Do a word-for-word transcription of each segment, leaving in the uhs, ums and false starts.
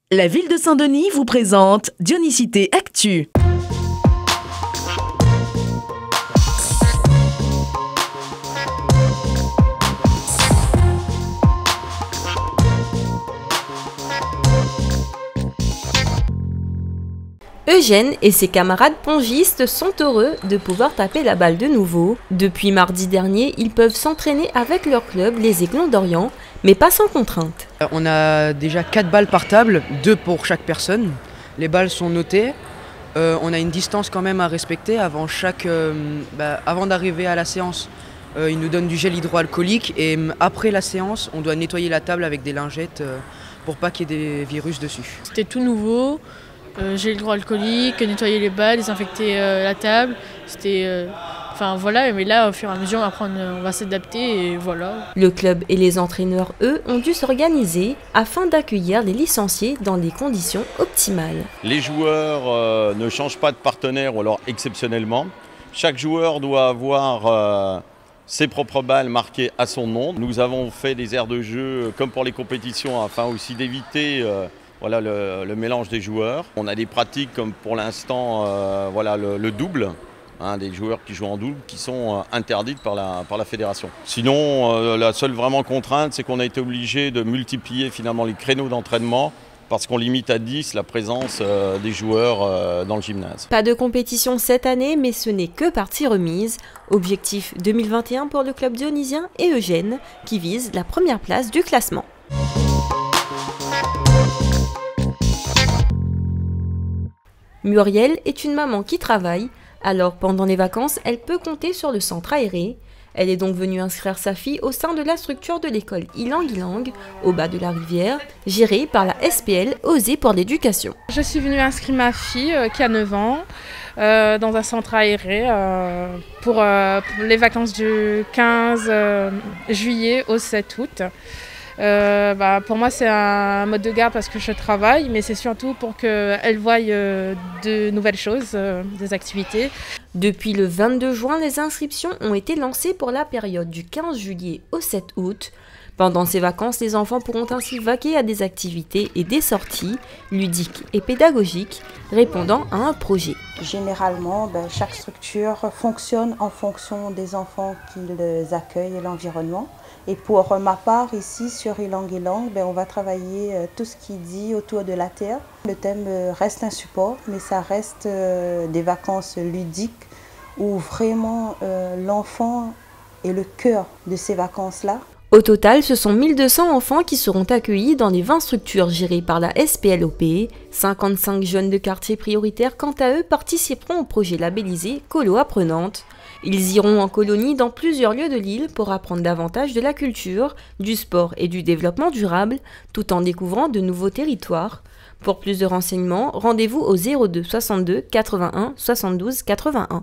La ville de Saint-Denis vous présente Dionicité Actu. Eugène et ses camarades pongistes sont heureux de pouvoir taper la balle de nouveau. Depuis mardi dernier, ils peuvent s'entraîner avec leur club, les Aiglons d'Orient, mais pas sans contrainte. On a déjà quatre balles par table, deux pour chaque personne. Les balles sont notées. Euh, on a une distance quand même à respecter avant, chaque, euh, bah, avant d'arriver à la séance. Euh, ils nous donnent du gel hydroalcoolique et euh, après la séance, on doit nettoyer la table avec des lingettes euh, pour pas qu'il y ait des virus dessus. C'était tout nouveau. Euh, gel hydroalcoolique, nettoyer les balles, désinfecter euh, la table. C'était, euh, enfin voilà, mais là au fur et à mesure on va, prendre, on va s'adapter et voilà. Le club et les entraîneurs, eux, ont dû s'organiser afin d'accueillir les licenciés dans des conditions optimales. Les joueurs euh, ne changent pas de partenaire ou alors exceptionnellement. Chaque joueur doit avoir euh, ses propres balles marquées à son nom. Nous avons fait des aires de jeu comme pour les compétitions afin aussi d'éviter euh, Voilà le, le mélange des joueurs. On a des pratiques comme pour l'instant euh, voilà, le, le double, hein, des joueurs qui jouent en double qui sont euh, interdites par la, par la fédération. Sinon, euh, la seule vraiment contrainte, c'est qu'on a été obligé de multiplier finalement les créneaux d'entraînement parce qu'on limite à dix la présence euh, des joueurs euh, dans le gymnase. Pas de compétition cette année, mais ce n'est que partie remise. Objectif deux mille vingt et un pour le club dionysien et Eugène qui vise la première place du classement. Muriel est une maman qui travaille, alors pendant les vacances, elle peut compter sur le centre aéré. Elle est donc venue inscrire sa fille au sein de la structure de l'école Ilang Ilang, au bas de la rivière, gérée par la S P L Oser pour l'éducation. Je suis venue inscrire ma fille euh, qui a neuf ans euh, dans un centre aéré euh, pour, euh, pour les vacances du quinze juillet au sept août. Euh, bah, pour moi c'est un mode de garde parce que je travaille, mais c'est surtout pour qu'elle voie euh, de nouvelles choses, euh, des activités. Depuis le vingt-deux juin, les inscriptions ont été lancées pour la période du quinze juillet au sept août. Pendant ces vacances, les enfants pourront ainsi vaquer à des activités et des sorties ludiques et pédagogiques répondant à un projet. Généralement, ben, chaque structure fonctionne en fonction des enfants qu'ils accueillent et l'environnement. Et pour ma part, ici sur Ilang Ilang, ben, on va travailler euh, tout ce qui dit autour de la terre. Le thème euh, reste un support, mais ça reste euh, des vacances ludiques où vraiment euh, l'enfant est le cœur de ces vacances-là. Au total, ce sont mille deux cents enfants qui seront accueillis dans les vingt structures gérées par la S P L O P. cinquante-cinq jeunes de quartiers prioritaires, quant à eux, participeront au projet labellisé Colo Apprenante. Ils iront en colonie dans plusieurs lieux de l'île pour apprendre davantage de la culture, du sport et du développement durable, tout en découvrant de nouveaux territoires. Pour plus de renseignements, rendez-vous au zéro deux soixante-deux quatre-vingt-un soixante-douze quatre-vingt-un.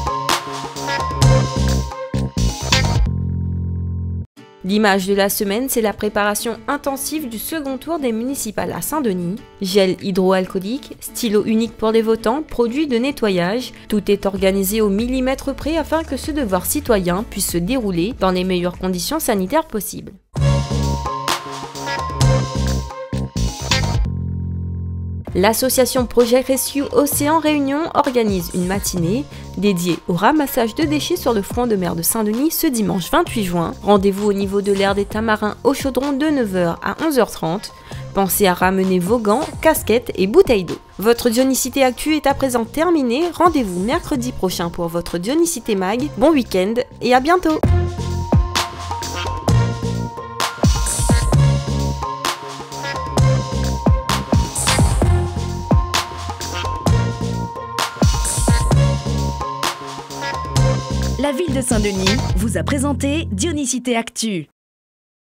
L'image de la semaine, c'est la préparation intensive du second tour des municipales à Saint-Denis. Gel hydroalcoolique, stylo unique pour les votants, produits de nettoyage. Tout est organisé au millimètre près afin que ce devoir citoyen puisse se dérouler dans les meilleures conditions sanitaires possibles. L'association Project Rescue Océan Réunion organise une matinée dédiée au ramassage de déchets sur le front de mer de Saint-Denis ce dimanche vingt-huit juin. Rendez-vous au niveau de l'aire des Tamarins au Chaudron de neuf heures à onze heures trente. Pensez à ramener vos gants, casquettes et bouteilles d'eau. Votre Dionicité Actu est à présent terminée. Rendez-vous mercredi prochain pour votre Dionicité Mag. Bon week-end et à bientôt! La ville de Saint-Denis vous a présenté Dionicité Actu.